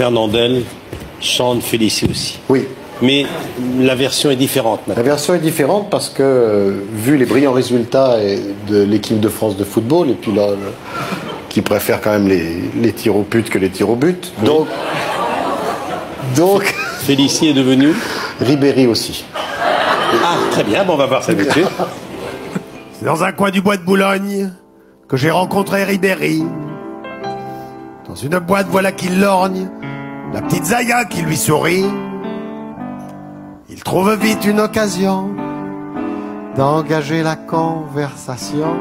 Fernandel chante Félicie aussi. Oui. Mais la version est différente maintenant. La version est différente parce que, vu les brillants résultats de l'équipe de France de football, et puis là, qui préfère quand même les tirs au but que les tirs au but, Oui. donc Félicie est devenu Ribéry aussi. Ah, très bien, bon, on va voir ça tout de suite. C'est dans un coin du bois de Boulogne que j'ai rencontré Ribéry. Dans une boîte, voilà qu'il lorgne, la petite Zaya qui lui sourit. Il trouve vite une occasion d'engager la conversation.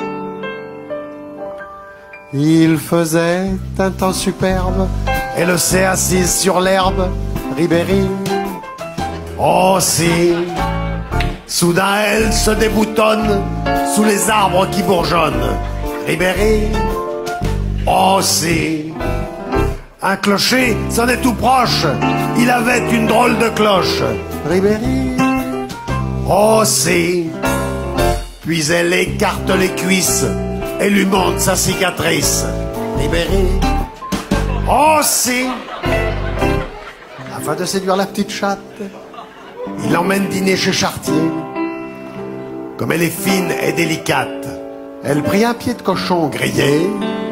Il faisait un temps superbe, elle s'est assise sur l'herbe, Ribéry. Oh si, soudain elle se déboutonne sous les arbres qui bourgeonnent, Ribéry. Oh si, un clocher sonnait tout proche, il avait une drôle de cloche, Ribéry. Oh si, puis elle écarte les cuisses et lui montre sa cicatrice, Ribéry. Oh si, afin de séduire la petite chatte, il l'emmène dîner chez Chartier. Comme elle est fine et délicate, elle prit un pied de cochon grillé,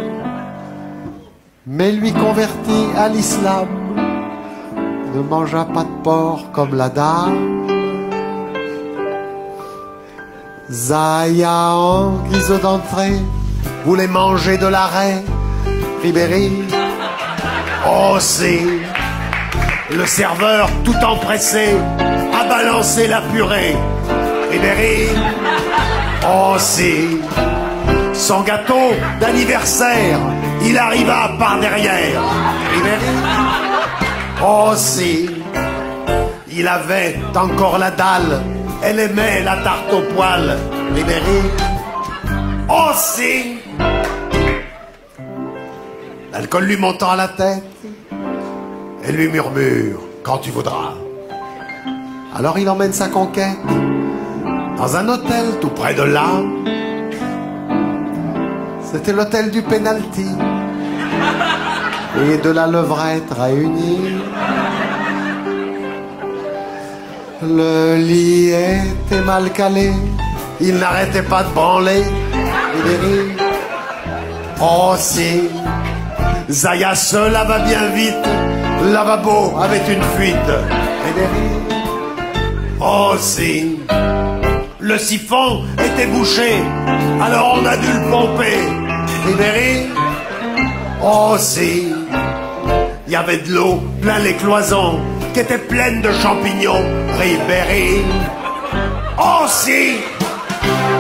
mais lui convertit à l'islam, ne mangea pas de porc comme la dame. Zaya, en guise d'entrée, voulait manger de l'arrêt, Ribéry. Oh si, le serveur tout empressé a balancé la purée, Ribéry. Oh si, son gâteau d'anniversaire, il arriva par derrière, Ribéry. Oh si, il avait encore la dalle, elle aimait la tarte au poil, Ribéry. Oh si, l'alcool lui montant à la tête, elle lui murmure « Quand tu voudras ». Alors il emmène sa conquête dans un hôtel tout près de là. C'était l'hôtel du penalty et de la levrette réunie. Le lit était mal calé, il n'arrêtait pas de branler, Ribéry. Oh si, Zaya se lava bien vite, le lavabo avait une fuite, Ribéry. Oh si, le siphon était bouché, alors on a dû le pomper, Ribéry. Oh si, il y avait de l'eau plein les cloisons qui étaient pleines de champignons, Ribéry. Oh si,